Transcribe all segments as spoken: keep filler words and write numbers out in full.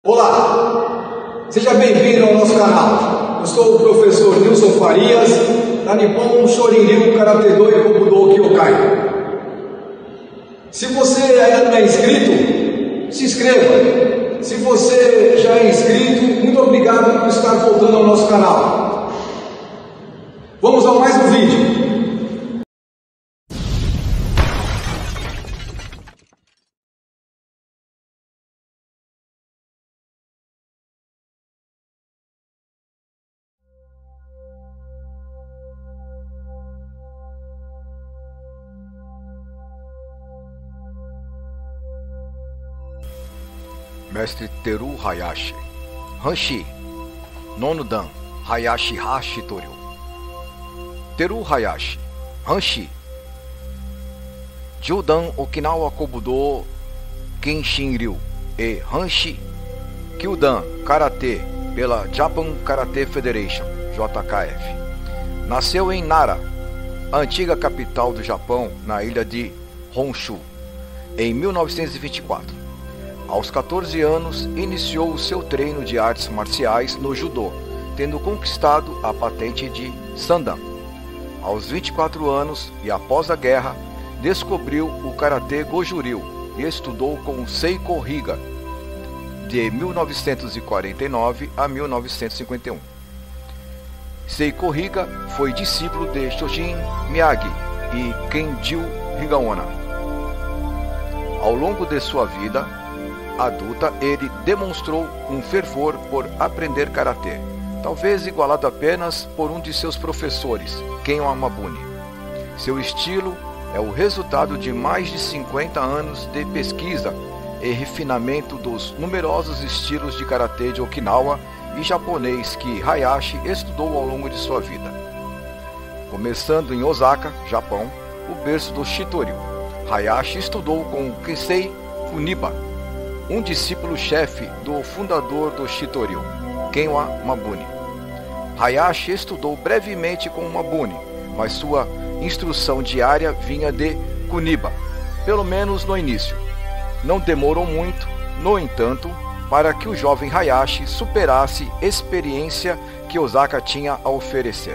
Olá, seja bem-vindo ao nosso canal. Eu sou o professor Nilson Farias, da Nippon Shorin-ryu Karate-do e Kobudo Kyokai. Se você ainda não é inscrito, se inscreva. Se você já é inscrito, muito obrigado por estar voltando ao nosso canal. Vamos a mais um vídeo. Mestre Teru Hayashi, Hanshi, Nono Dan, Hayashi Ha Shitoryu. Teru Hayashi, Hanshi, Judan Okinawa Kobudo Kenshin-ryu e Hanshi, Kyudan Karate pela Japan Karate Federation, J K F. Nasceu em Nara, a antiga capital do Japão, na ilha de Honshu, em mil novecentos e vinte e quatro. Aos quatorze anos, iniciou o seu treino de artes marciais no judô, tendo conquistado a patente de Sandan. Aos vinte e quatro anos, e após a guerra, descobriu o karatê Goju-ryu e estudou com Seiko Higa, de mil novecentos e quarenta e nove a mil novecentos e cinquenta e um. Seiko Higa foi discípulo de Shoshin Miyagi e Kenjiro Higaonna. Ao longo de sua vida adulta, ele demonstrou um fervor por aprender karatê, talvez igualado apenas por um de seus professores, Ken Yamabuni. Seu estilo é o resultado de mais de cinquenta anos de pesquisa e refinamento dos numerosos estilos de karatê de Okinawa e japonês que Hayashi estudou ao longo de sua vida. Começando em Osaka, Japão, o berço do Shitoryu, Hayashi estudou com Kensei Kuniba, um discípulo-chefe do fundador do Shitoryu, Ken Yamabuni. Hayashi estudou brevemente com Mabuni, mas sua instrução diária vinha de Kuniba, pelo menos no início. Não demorou muito, no entanto, para que o jovem Hayashi superasse a experiência que Osaka tinha a oferecer.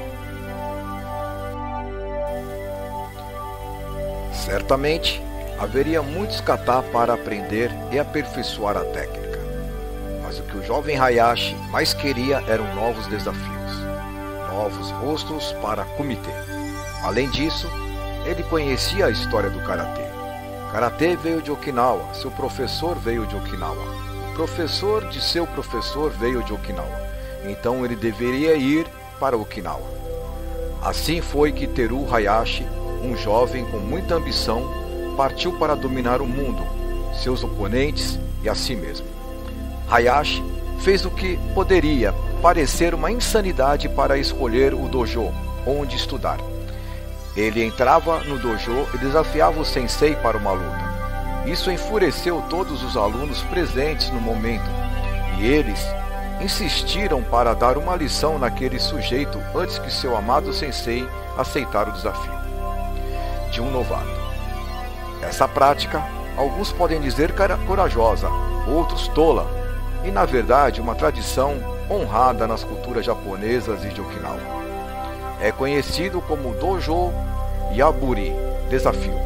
Certamente, haveria muitos kata para aprender e aperfeiçoar a técnica. Mas o que o jovem Hayashi mais queria eram novos desafios, novos rostos para kumite. Além disso, ele conhecia a história do karatê. Karatê veio de Okinawa, seu professor veio de Okinawa. O professor de seu professor veio de Okinawa. Então ele deveria ir para Okinawa. Assim foi que Teru Hayashi, um jovem com muita ambição, partiu para dominar o mundo, seus oponentes e a si mesmo. Hayashi fez o que poderia parecer uma insanidade para escolher o dojo onde estudar. Ele entrava no dojo e desafiava o sensei para uma luta. Isso enfureceu todos os alunos presentes no momento, e eles insistiram para dar uma lição naquele sujeito antes que seu amado sensei aceitar o desafio de um novato. Essa prática, alguns podem dizer corajosa, outros tola, e na verdade uma tradição honrada nas culturas japonesas e de Okinawa. É conhecido como Dojo Yaburi, desafio.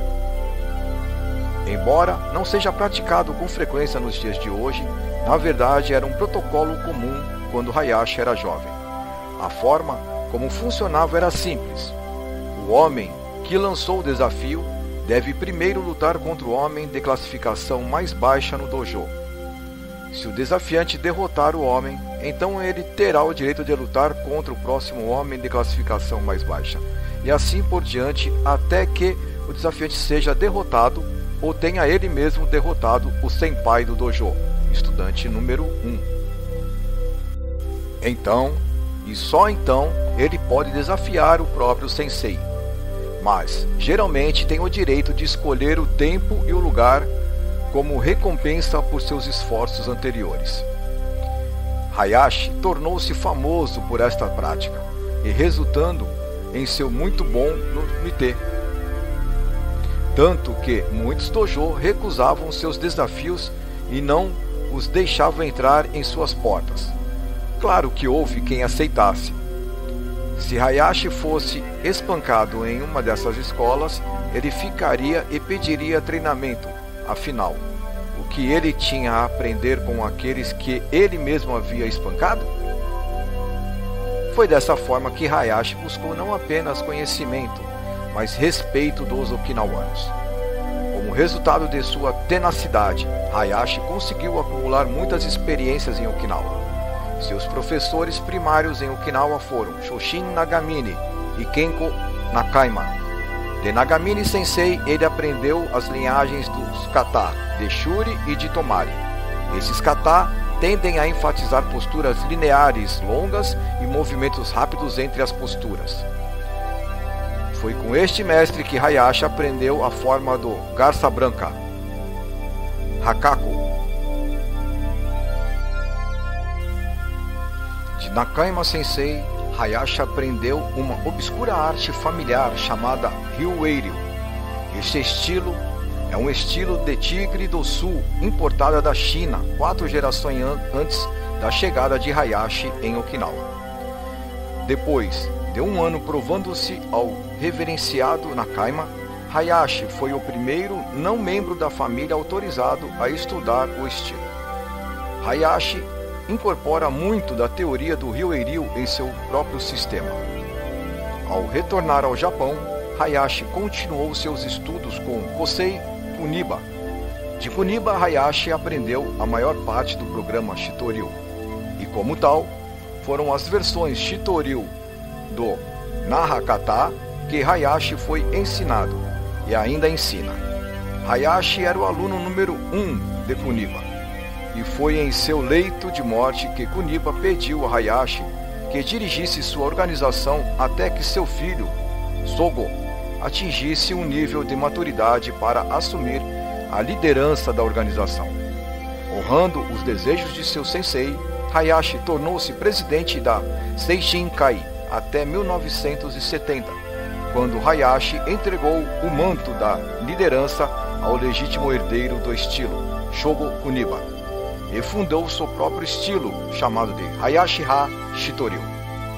Embora não seja praticado com frequência nos dias de hoje, na verdade era um protocolo comum quando Hayashi era jovem. A forma como funcionava era simples. O homem que lançou o desafio deve primeiro lutar contra o homem de classificação mais baixa no dojo. Se o desafiante derrotar o homem, então ele terá o direito de lutar contra o próximo homem de classificação mais baixa, e assim por diante até que o desafiante seja derrotado ou tenha ele mesmo derrotado o senpai do dojo, estudante número um. Então, e só então, ele pode desafiar o próprio sensei. Mas, geralmente, tem o direito de escolher o tempo e o lugar como recompensa por seus esforços anteriores. Hayashi tornou-se famoso por esta prática, e resultando em seu muito bom no kumite. Tanto que muitos dojo recusavam seus desafios e não os deixava entrar em suas portas. Claro que houve quem aceitasse. Se Hayashi fosse espancado em uma dessas escolas, ele ficaria e pediria treinamento. Afinal, o que ele tinha a aprender com aqueles que ele mesmo havia espancado? Foi dessa forma que Hayashi buscou não apenas conhecimento, mas respeito dos okinawanos. Como resultado de sua tenacidade, Hayashi conseguiu acumular muitas experiências em Okinawa. Seus professores primários em Okinawa foram Shoshin Nagamine e Kenko Nakaima. De Nagamine Sensei, ele aprendeu as linhagens dos kata, de Shuri e de Tomari. Esses kata tendem a enfatizar posturas lineares longas e movimentos rápidos entre as posturas. Foi com este mestre que Hayashi aprendeu a forma do garça branca, Hakaku. De Nakaima Sensei, Hayashi aprendeu uma obscura arte familiar chamada Ryu-Eiryu. Este estilo é um estilo de tigre do sul importada da China quatro gerações antes da chegada de Hayashi em Okinawa. Depois de um ano provando-se ao reverenciado Nakaima, Hayashi foi o primeiro não membro da família autorizado a estudar o estilo. Hayashi incorpora muito da teoria do Ryu-Eiryu em seu próprio sistema. Ao retornar ao Japão, Hayashi continuou seus estudos com Kosei Kuniba. De Kuniba, Hayashi aprendeu a maior parte do programa Shitoryu, e como tal, foram as versões Shitoryu do Nahakata que Hayashi foi ensinado e ainda ensina. Hayashi era o aluno número um de Kuniba, e foi em seu leito de morte que Kuniba pediu a Hayashi que dirigisse sua organização até que seu filho, Sogo, atingisse um nível de maturidade para assumir a liderança da organização. Honrando os desejos de seu sensei, Hayashi tornou-se presidente da Seishin-kai até mil novecentos e setenta, quando Hayashi entregou o manto da liderança ao legítimo herdeiro do estilo, Shogo Kuniba, e fundou seu próprio estilo, chamado de Hayashi-ha Shitoryu.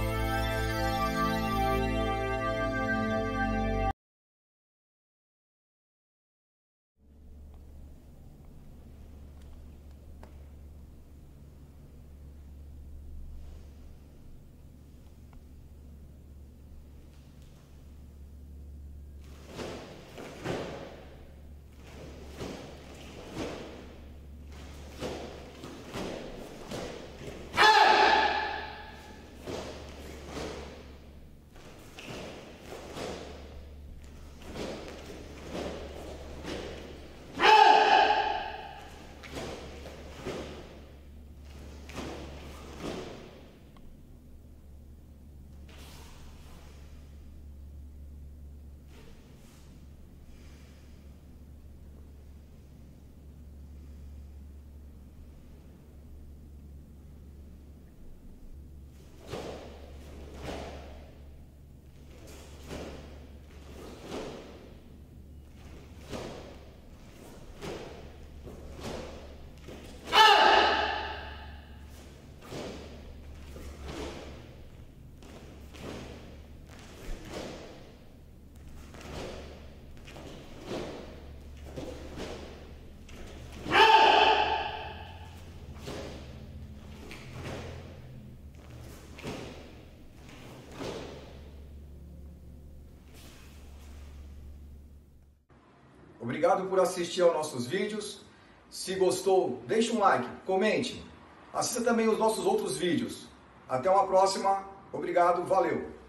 Obrigado por assistir aos nossos vídeos. Se gostou, deixe um like, comente. Assista também os nossos outros vídeos. Até uma próxima. Obrigado, valeu!